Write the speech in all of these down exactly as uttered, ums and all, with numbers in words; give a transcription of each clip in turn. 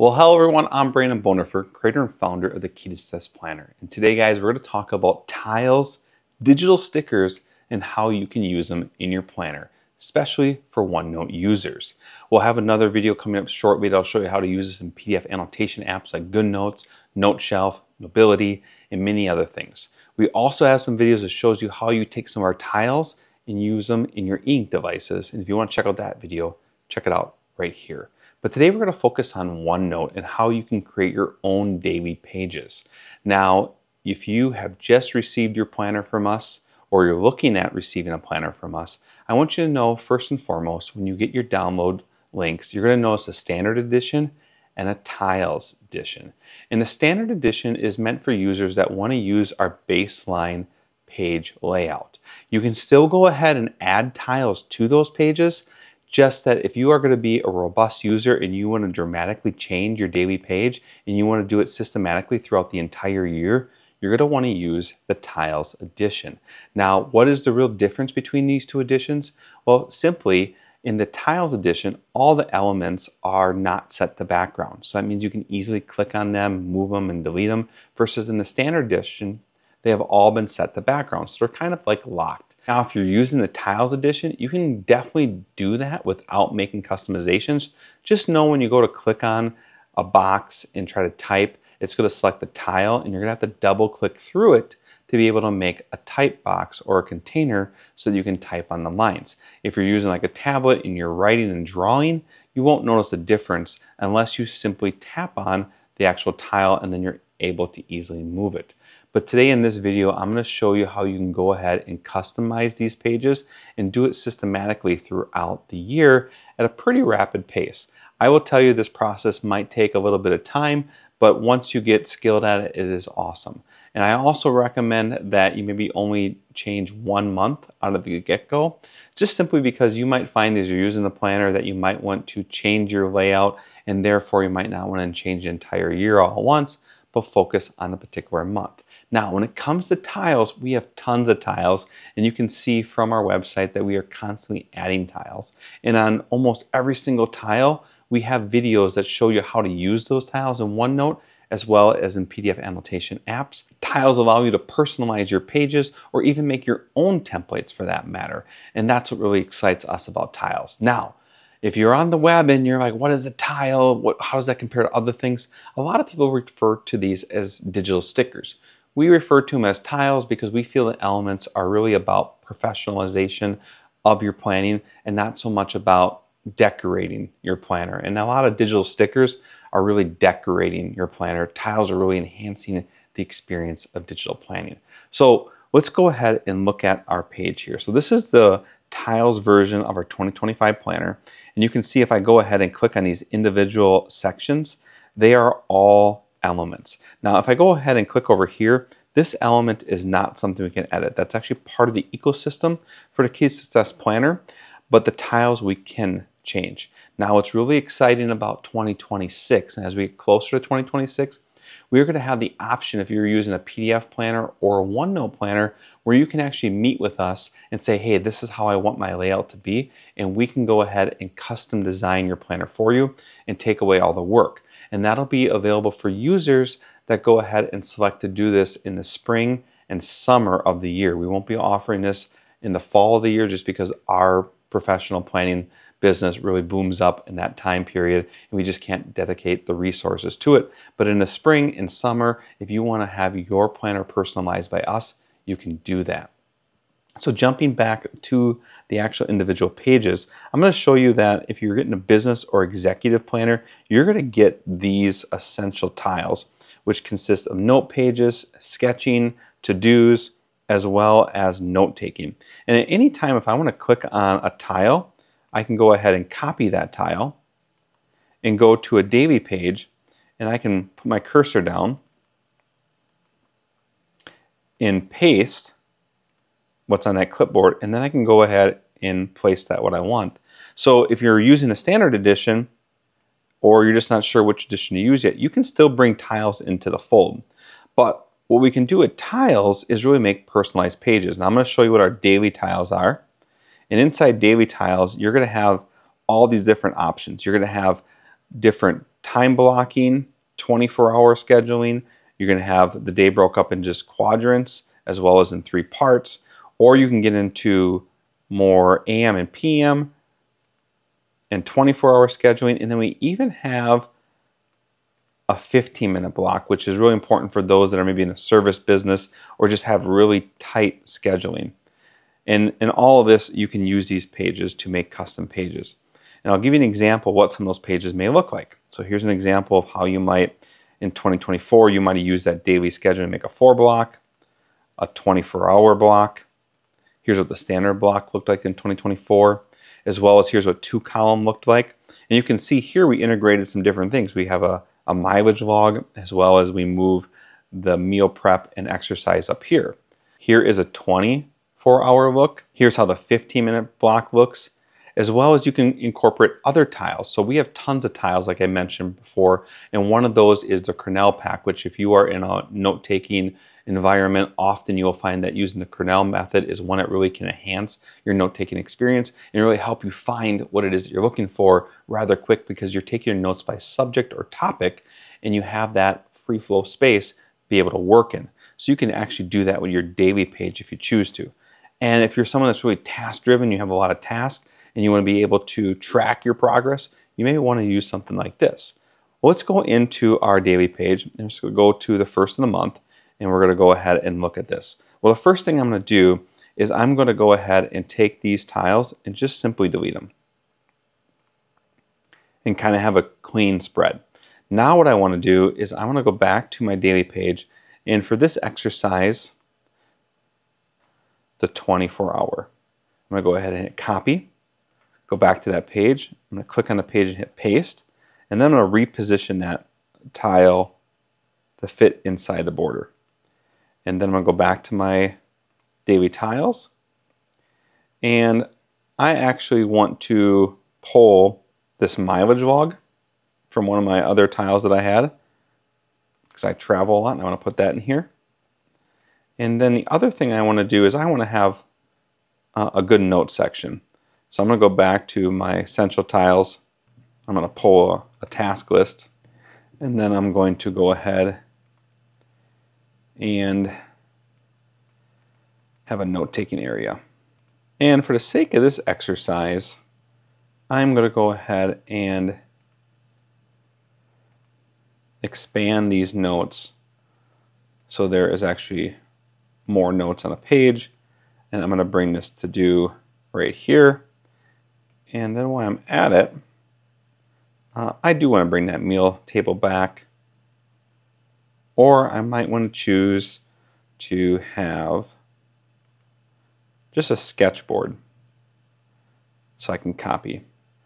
Well, hello everyone, I'm Branden Bodendorfer, creator and founder of the Key to Success Planner. And today, guys, we're going to talk about tiles, digital stickers, and how you can use them in your planner, especially for OneNote users. We'll have another video coming up shortly that'll show you how to use this in P D F annotation apps like GoodNotes, NoteShelf, Mobility, and many other things. We also have some videos that shows you how you take some of our tiles and use them in your e-ink devices. And if you want to check out that video, check it out right here. But today we're going to focus on OneNote and how you can create your own daily pages. Now, if you have just received your planner from us, or you're looking at receiving a planner from us, I want you to know first and foremost, when you get your download links, you're going to notice a standard edition and a tiles edition. And the standard edition is meant for users that want to use our baseline page layout. You can still go ahead and add tiles to those pages, just that if you are going to be a robust user and you want to dramatically change your daily page and you want to do it systematically throughout the entire year, you're going to want to use the tiles edition. Now, what is the real difference between these two editions? Well, simply in the tiles edition, all the elements are not set to background. So that means you can easily click on them, move them, and delete them, versus in the standard edition, they have all been set to background. So they're kind of like locked. Now, if you're using the tiles edition, you can definitely do that without making customizations. Just know when you go to click on a box and try to type, it's going to select the tile and you're going to have to double click through it to be able to make a type box or a container so that you can type on the lines. If you're using like a tablet and you're writing and drawing, you won't notice a difference unless you simply tap on the actual tile and then you're able to easily move it. But today in this video, I'm going to show you how you can go ahead and customize these pages and do it systematically throughout the year at a pretty rapid pace. I will tell you this process might take a little bit of time, but once you get skilled at it, it is awesome. And I also recommend that you maybe only change one month out of the get-go, just simply because you might find as you're using the planner that you might want to change your layout, and therefore you might not want to change the entire year all at once, but focus on a particular month. Now, when it comes to tiles, we have tons of tiles, and you can see from our website that we are constantly adding tiles. And on almost every single tile, we have videos that show you how to use those tiles in OneNote, as well as in P D F annotation apps. Tiles allow you to personalize your pages or even make your own templates for that matter. And that's what really excites us about tiles. Now, if you're on the web and you're like, what is a tile? What, how does that compare to other things? A lot of people refer to these as digital stickers. We refer to them as tiles because we feel the elements are really about professionalization of your planning and not so much about decorating your planner. And a lot of digital stickers are really decorating your planner. Tiles are really enhancing the experience of digital planning. So let's go ahead and look at our page here. So this is the tiles version of our twenty twenty-five planner. And you can see if I go ahead and click on these individual sections, they are all elements. Now, if I go ahead and click over here, this element is not something we can edit. That's actually part of the ecosystem for the Key to Success Planner, but the tiles we can change. Now, what's really exciting about twenty twenty-six, and as we get closer to twenty twenty-six, we're going to have the option, if you're using a P D F planner or a OneNote planner, where you can actually meet with us and say, hey, this is how I want my layout to be, and we can go ahead and custom design your planner for you and take away all the work. And that'll be available for users that go ahead and select to do this in the spring and summer of the year. We won't be offering this in the fall of the year just because our professional planning business really booms up in that time period and we just can't dedicate the resources to it. But in the spring and summer, if you want to have your planner personalized by us, you can do that. So jumping back to the actual individual pages, I'm going to show you that if you're getting a business or executive planner, you're going to get these essential tiles, which consist of note pages, sketching, to-dos, as well as note-taking. And at any time, if I want to click on a tile, I can go ahead and copy that tile and go to a daily page, and I can put my cursor down and paste what's on that clipboard, and then I can go ahead and place that what I want. So if you're using a standard edition or you're just not sure which edition to use yet, you can still bring tiles into the fold. But what we can do with tiles is really make personalized pages. Now I'm going to show you what our daily tiles are. And inside daily tiles, you're going to have all these different options. You're going to have different time blocking, twenty-four hour scheduling. You're going to have the day broke up in just quadrants as well as in three parts. Or you can get into more A M and P M and twenty-four hour scheduling. And then we even have a fifteen minute block, which is really important for those that are maybe in a service business or just have really tight scheduling. And in all of this, you can use these pages to make custom pages. And I'll give you an example of what some of those pages may look like. So here's an example of how you might, in twenty twenty-four, you might use that daily schedule to make a four block, a twenty-four hour block. Here's what the standard block looked like in twenty twenty-four, as well as here's what two column looked like. And you can see here we integrated some different things. We have a, a mileage log, as well as we move the meal prep and exercise up here. Here is a twenty-four hour look. Here's how the fifteen minute block looks, as well as you can incorporate other tiles. So we have tons of tiles, like I mentioned before, and one of those is the Cornell pack, which if you are in a note-taking environment, often you'll find that using the Cornell method is one that really can enhance your note-taking experience and really help you find what it is that you're looking for rather quick, because you're taking your notes by subject or topic and you have that free flow space to be able to work in. So you can actually do that with your daily page if you choose to. And if you're someone that's really task-driven, you have a lot of tasks, and you want to be able to track your progress, you may want to use something like this. Well, let's go into our daily page and just go to the first of the month, and we're going to go ahead and look at this. Well, the first thing I'm going to do is I'm going to go ahead and take these tiles and just simply delete them and kind of have a clean spread. Now what I want to do is I want to go back to my daily page, and for this exercise, the twenty-four hour, I'm going to go ahead and hit copy. Go back to that page. I'm going to click on the page and hit paste. And then I'm going to reposition that tile to fit inside the border. And then I'm going to go back to my daily tiles. And I actually want to pull this mileage log from one of my other tiles that I had, because I travel a lot and I want to put that in here. And then the other thing I want to do is I want to have uh, a good note section. So I'm going to go back to my essential tiles. I'm going to pull a, a task list, and then I'm going to go ahead and have a note-taking area. And for the sake of this exercise, I'm going to go ahead and expand these notes so there is actually more notes on a page. And I'm going to bring this to do right here. And then while I'm at it, uh, I do want to bring that meal table back. Or I might want to choose to have just a sketchboard so I can copy.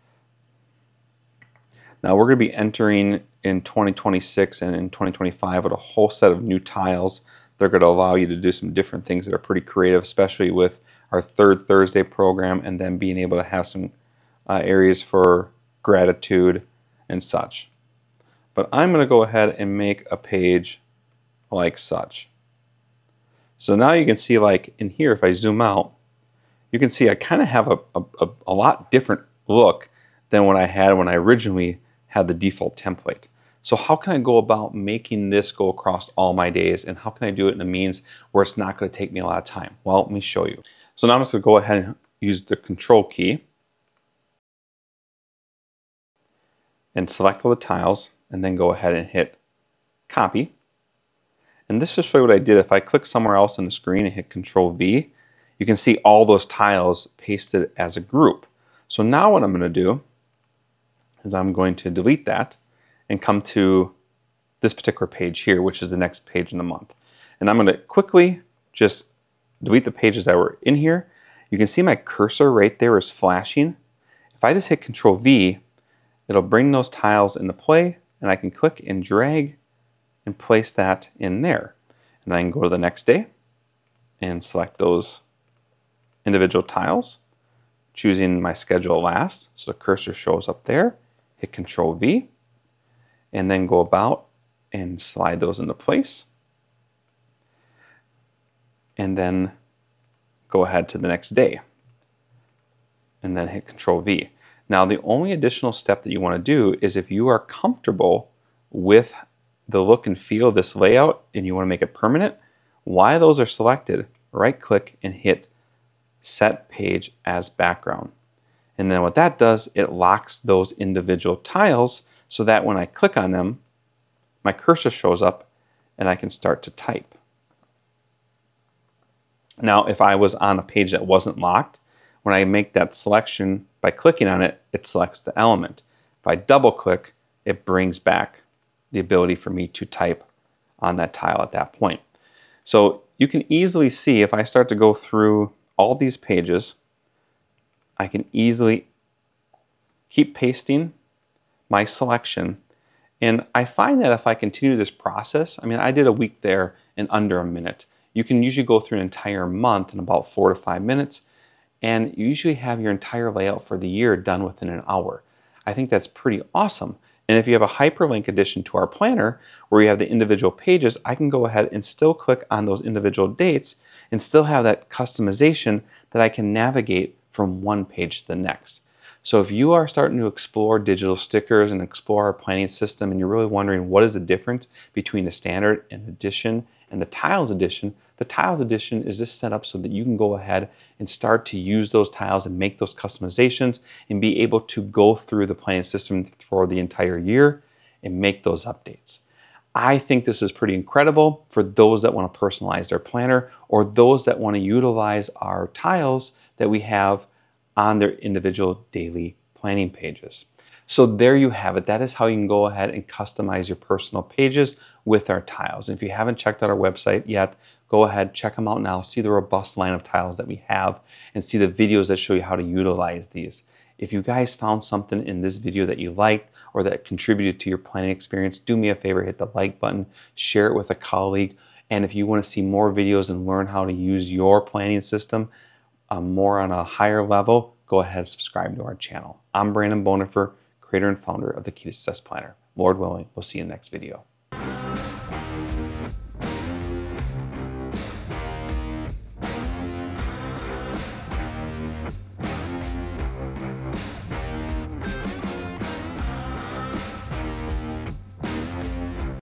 Now we're going to be entering in twenty twenty-six and in twenty twenty-five with a whole set of new tiles. They're going to allow you to do some different things that are pretty creative, especially with our third Thursday program, and then being able to have some uh, areas for gratitude and such. But I'm going to go ahead and make a page like such. So now you can see, like in here, if I zoom out, you can see I kind of have a, a, a lot different look than what I had when I originally had the default template. So how can I go about making this go across all my days, and how can I do it in a means where it's not going to take me a lot of time? Well, let me show you. So now I'm just going to go ahead and use the control key and select all the tiles, and then go ahead and hit copy. And this will show you what I did. If I click somewhere else on the screen and hit control V, you can see all those tiles pasted as a group. So now what I'm going to do is I'm going to delete that and come to this particular page here, which is the next page in the month. And I'm going to quickly just delete the pages that were in here. You can see my cursor right there is flashing. If I just hit control V, it'll bring those tiles into play, and I can click and drag and place that in there. And I can go to the next day and select those individual tiles, choosing my schedule last, so the cursor shows up there. Hit control V, and then go about and slide those into place. And then go ahead to the next day, and then hit control V. Now, the only additional step that you want to do is if you are comfortable with the look and feel of this layout and you want to make it permanent, while those are selected, right click and hit Set Page as Background. And then what that does, it locks those individual tiles so that when I click on them, my cursor shows up and I can start to type. Now, if I was on a page that wasn't locked, when I make that selection by clicking on it, it selects the element. If I double click, it brings back the ability for me to type on that tile at that point. So you can easily see if I start to go through all these pages, I can easily keep pasting my selection. And I find that if I continue this process, I mean, I did a week there in under a minute. You can usually go through an entire month in about four to five minutes, and you usually have your entire layout for the year done within an hour. I think that's pretty awesome. And if you have a hyperlink addition to our planner where you have the individual pages, I can go ahead and still click on those individual dates and still have that customization that I can navigate from one page to the next. So if you are starting to explore digital stickers and explore our planning system and you're really wondering what is the difference between the standard and edition and the tiles edition, the tiles edition is just set up so that you can go ahead and start to use those tiles and make those customizations and be able to go through the planning system for the entire year and make those updates. I think this is pretty incredible for those that want to personalize their planner or those that want to utilize our tiles that we have on their individual daily planning pages. So there you have it. That is how you can go ahead and customize your personal pages with our tiles. And if you haven't checked out our website yet, go ahead, check them out now, see the robust line of tiles that we have, and see the videos that show you how to utilize these. If you guys found something in this video that you liked or that contributed to your planning experience, do me a favor, hit the like button, share it with a colleague. And if you want to see more videos and learn how to use your planning system um, more on a higher level, go ahead and subscribe to our channel. I'm Branden Bodendorfer, creator and founder of the Key to Success Planner. Lord willing, we'll see you in the next video.